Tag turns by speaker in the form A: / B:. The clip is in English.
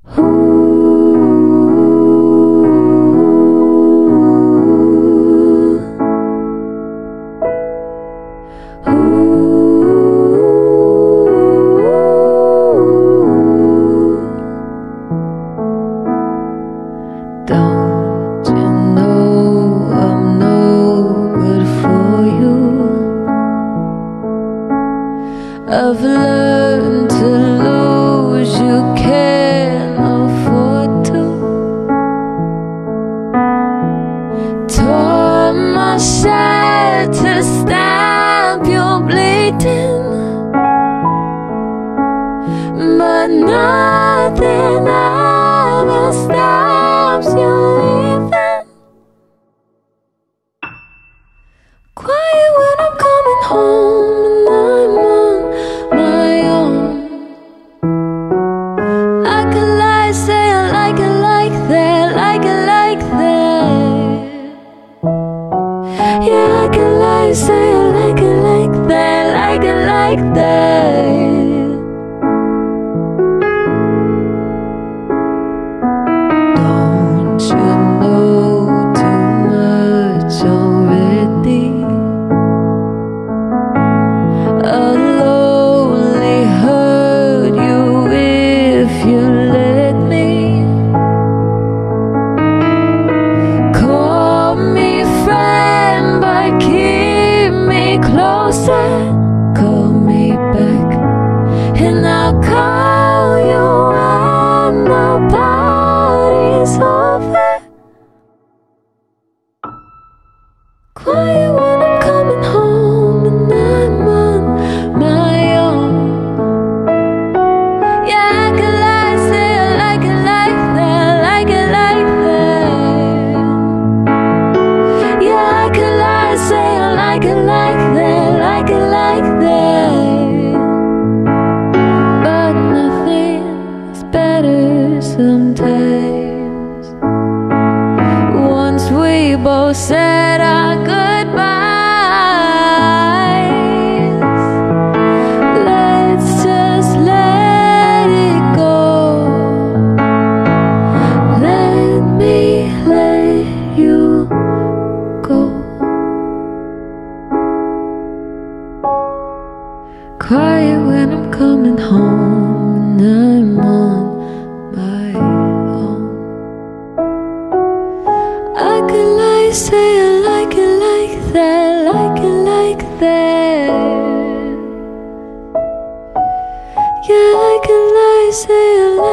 A: Don't you know I'm no good for you? I've learned to lose, you can't afford to. Torn my shirt to stamp your bleeding, but nothing ever stops you leaving. Quiet when I'm coming home and I'm on my own. I could lie, say I like it like that, like it like that. Yeah, I could lie, say I like it like that, like it like that. Don't you know too much already? I'll only hurt you if you let me. Call me friend, but keep me closer. Call me back and I'll call you when the party's over. Quiet when I'm coming home and I'm on my own. Yeah, I could lie, say I like it like that, like it like that. Yeah, I could lie, say I like it like that, like it like that. But nothing's better sometimes. Once we both said our goodbyes, let's just let it go. Let me let you go. Quiet when I'm coming home and I'm on my own. I could lie, say I like it like that, like it like that. Yeah, I could lie, say I like